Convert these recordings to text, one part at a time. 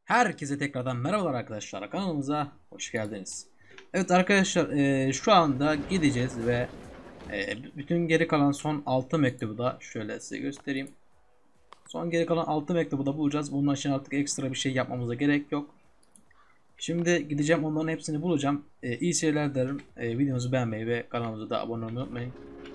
Herkese tekrardan merhabalar arkadaşlar, kanalımıza hoş geldiniz. Evet arkadaşlar, şu anda gideceğiz ve bütün geri kalan son 6 mektubu da şöyle size göstereyim. Son geri kalan 6 mektubu da bulacağız. Bunun için artık ekstra bir şey yapmamıza gerek yok. Şimdi gideceğim, onların hepsini bulacağım. İyi seyirler derim. Videomuzu beğenmeyi ve kanalımıza da abone olmayı unutmayın.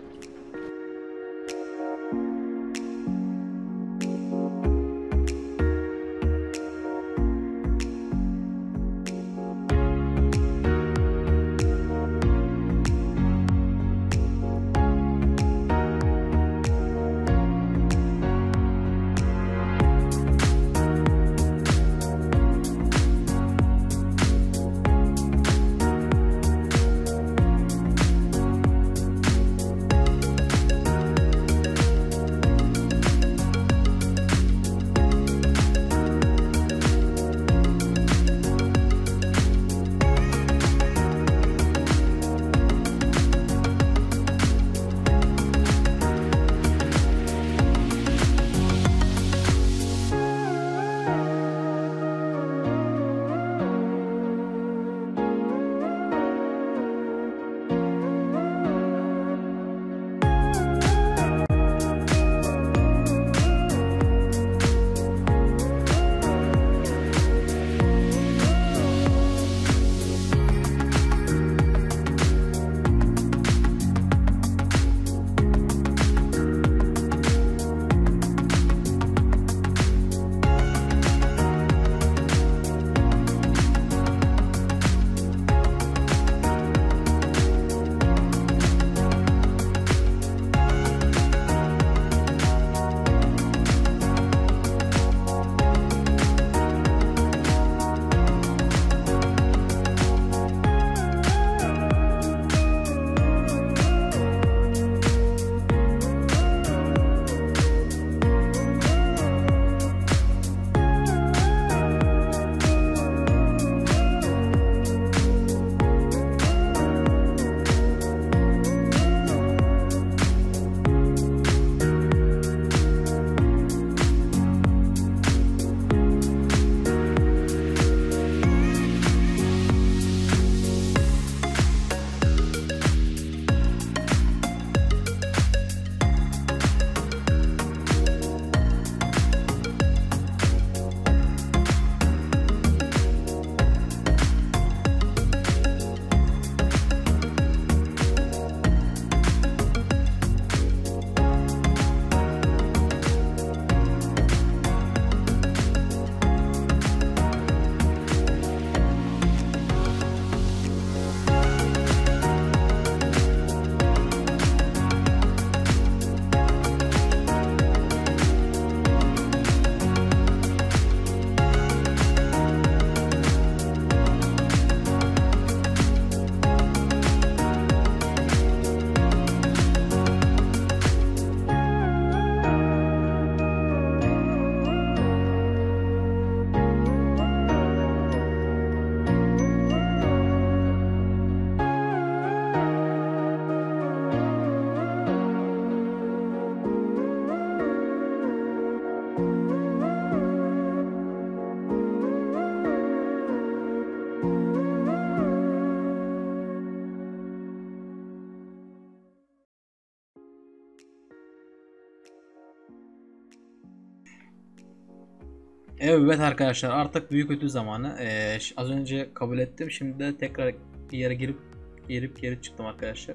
Evet arkadaşlar, artık büyük ödül zamanı. Az önce kabul ettim. Şimdi de tekrar bir yere girip geri çıktım arkadaşlar.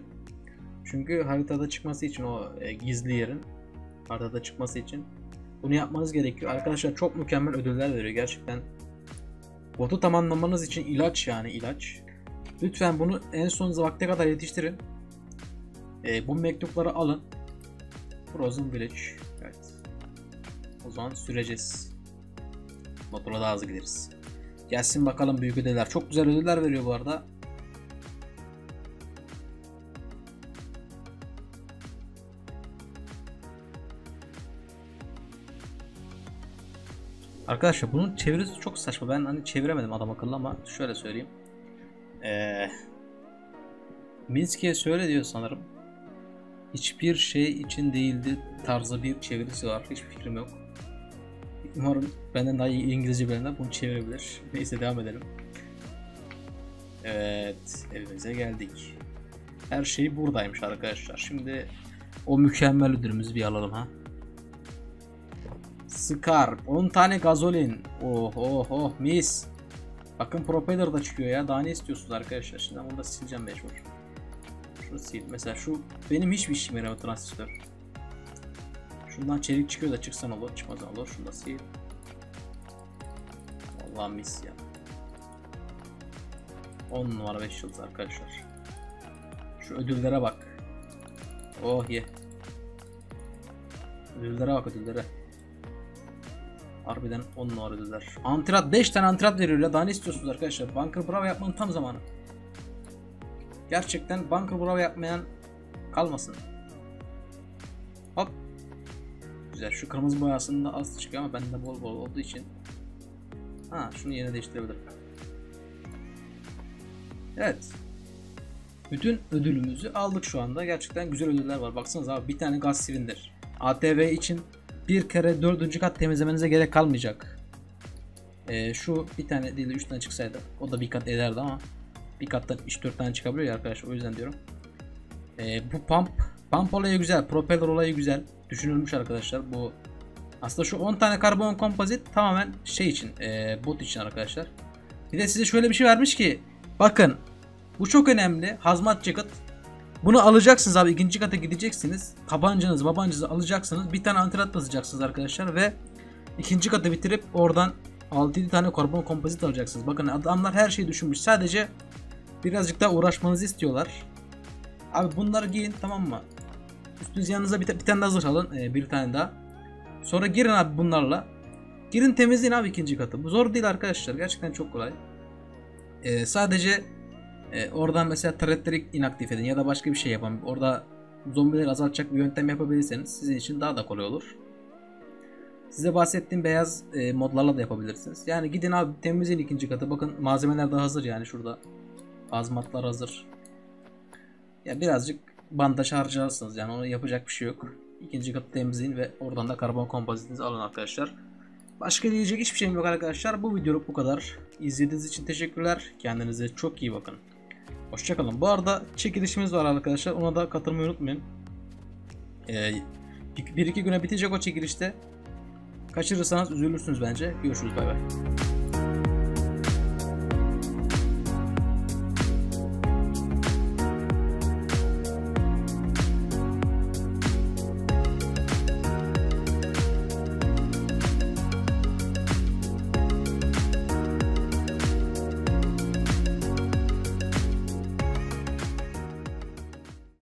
Çünkü haritada çıkması için gizli yerin haritada çıkması için bunu yapmanız gerekiyor. Arkadaşlar çok mükemmel ödüller veriyor gerçekten. Botu tamamlamanız için ilaç, yani ilaç. Lütfen bunu en son vakte kadar yetiştirin. Bu mektupları alın. Frozen Village. Evet. O zaman süreceğiz. Motora daha hızlı gideriz. Gelsin bakalım büyük ödüller. Çok güzel ödüller veriyor bu arada. Arkadaşlar bunun çevirisi çok saçma. Ben hani çeviremedim adam akıllı ama şöyle söyleyeyim. Minski'ye söyle diyor sanırım. Hiçbir şey için değildi tarzı bir çevirisi var. Hiçbir fikrim yok. Umarım benden daha iyi İngilizce bilenler bunu çevirebilir. Neyse devam edelim. Evet, evimize geldik. Her şey buradaymış arkadaşlar. Şimdi o mükemmel ödülümüzü bir alalım ha. Scarp, 10 tane gazolin. Oh oh oh mis. Bakın propeller da çıkıyor ya. Daha ne istiyorsunuz arkadaşlar? Şimdi bunu da sileceğim mecbur. Şunu sil. Mesela şu benim hiçbir işime yaramıyor transistör. Şundan çelik çıkıyor da çıksan olur, çıkmaz olur. Şunu da sil. Vallahi mis ya. 10 numara 5 yıldız arkadaşlar. Şu ödüllere bak. Oh ye. Ödüllere bak, ödüllere. Harbiden 10 numara ödüller. Antrat 5 tane antrat veriyor ya. Daha ne istiyorsunuz arkadaşlar? Bunker Bravo yapmanın tam zamanı. Gerçekten Bunker Bravo yapmayan kalmasın. Hop. Güzel. Şu kırmızı boyasında az çıkıyor ama bende bol bol olduğu için. Ha, şunu yerine değiştirebilirim. Evet. Bütün ödülümüzü aldık şu anda. Gerçekten güzel ödüller var. Baksanıza abi, bir tane gaz silindir. ATV için bir kere 4. kat temizlemenize gerek kalmayacak. Şu bir tane değil de 3 tane çıksaydı o da bir kat ederdi ama bir kattan 3-4 tane çıkabiliyor ya arkadaşlar, o yüzden diyorum. Bu pump olayı güzel. Propeller olayı güzel. Düşünülmüş arkadaşlar. Bu aslında şu 10 tane karbon kompozit tamamen şey için, bot için arkadaşlar. Bir de size şöyle bir şey vermiş ki bakın, bu çok önemli. Hazmat jacket. Bunu alacaksınız abi. İkinci kata gideceksiniz. Tabancanızı alacaksınız. Bir tane antrat basacaksınız arkadaşlar ve ikinci katı bitirip oradan 6-7 tane karbon kompozit alacaksınız. Bakın adamlar her şeyi düşünmüş. Sadece birazcık daha uğraşmanızı istiyorlar. Abi bunları giyin, tamam mı? Üstünüz yanınıza bir tane daha zırh alın. Bir tane daha. Sonra girin abi bunlarla. Girin temizleyin abi ikinci katı. Bu zor değil arkadaşlar. Gerçekten çok kolay. Sadece oradan mesela turretleri inaktif edin ya da başka bir şey yapın. Orada zombileri azaltacak bir yöntem yapabilirseniz sizin için daha da kolay olur. Size bahsettiğim beyaz modlarla da yapabilirsiniz. Yani gidin abi temizleyin ikinci katı. Bakın malzemeler de hazır yani şurada. Hazmatlar hazır. Ya birazcık bandaj harcarsınız yani, onu yapacak bir şey yok. İkinci katı temizleyin ve oradan da karbon kompozitinizi alın arkadaşlar. Başka diyecek hiçbir şeyim yok arkadaşlar. Bu videoluk bu kadar. İzlediğiniz için teşekkürler. Kendinize çok iyi bakın. Hoşçakalın. Bu arada çekilişimiz var arkadaşlar. Ona da katılmayı unutmayın. 1-2 güne bitecek o çekilişte. Kaçırırsanız üzülürsünüz bence. Görüşürüz, bay bay.